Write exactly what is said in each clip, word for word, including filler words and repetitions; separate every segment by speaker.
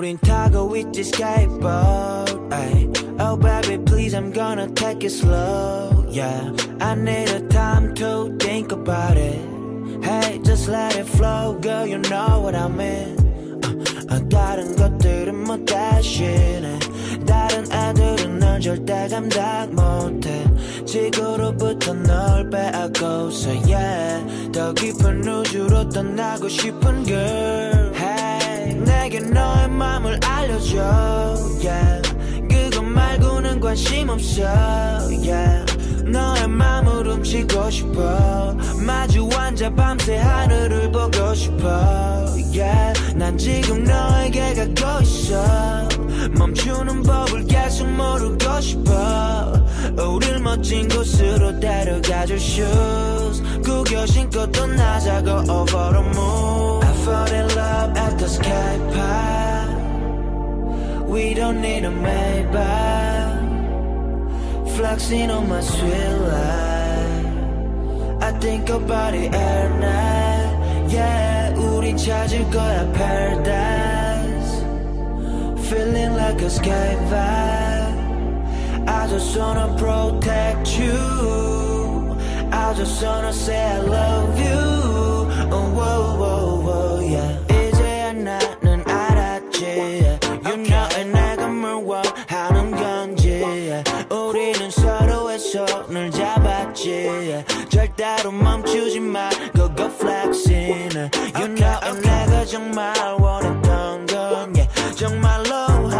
Speaker 1: 우린 타고 있지 skateboard. Ay. Oh baby please I'm gonna take it slow. Yeah, I need a time to think about it. Hey just let it flow girl you know what I mean. uh, uh, 다른 것들은 뭐 대신에 다른 애들은 넌 절대 감당 못해. 지구로부터 널 빼앗고서 yeah 더 깊은 우주로 떠나고 싶은 girl. Hey 내게 너의 맘을 알려줘. Yeah 그것 말고는 관심 없어. Yeah 너의 맘을 훔치고 싶어. 마주 앉아 밤새 하늘을 보고 싶어. Yeah 난 지금 너에게 가고 있어. 멈추는 법을 계속 모르고 싶어. 우릴 멋진 곳으로 데려가줄 shoes. 구겨 신고 떠나자고 over the moon. I fall in love at the sky park. We don't need a Maybach. Flexing on my sweet life. I think about it every night. Yeah 우린 찾을 거야 paradise. Feeling like a sky vibe. I just wanna protect you. I just wanna say I love you. Oh, whoa, whoa, whoa, yeah. 이제야 나는 알았지. Yeah. You know 내가 뭘 원하는 건지. Yeah. 우리는 서로의 손을 잡았지. Yeah. 절대로 멈추지 말고 go flexing. You know 내가 정말 원했던 건 yeah. 정말로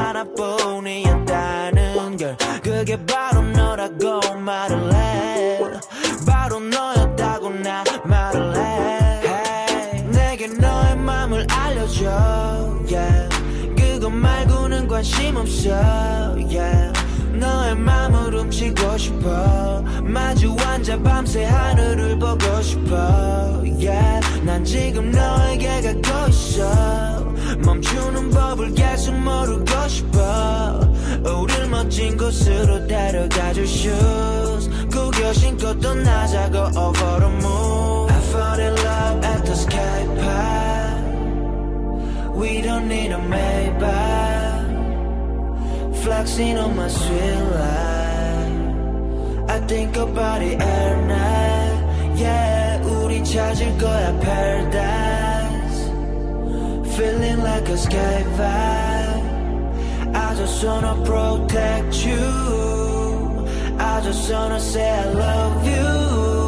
Speaker 1: 하나뿐이었다는 걸. 그게 바로 너라고 말을 해. 바로 너였다고 나 말을 해. Hey, 내게 너의 맘을 알려줘. Yeah. 그것 말고는 관심 없어. Yeah. 너의 맘을 훔치고 싶어. 마주 앉아 밤새 하늘을 보고 싶어. Yeah. 난 지금 너에게 가고 있어. 멈추는 법을 계속 모르고 싶어. 우릴 멋진 곳으로 데려가줄 shoes. 구겨 신고 떠나자고 over the moon. I fall in love at the sky park. We don't need a Maybach. Flexing on my sweet life. I think about it every night. Yeah 우린 찾을 거야 paradise. Feeling like a sky vibe. I just wanna protect you. I just wanna say I love you.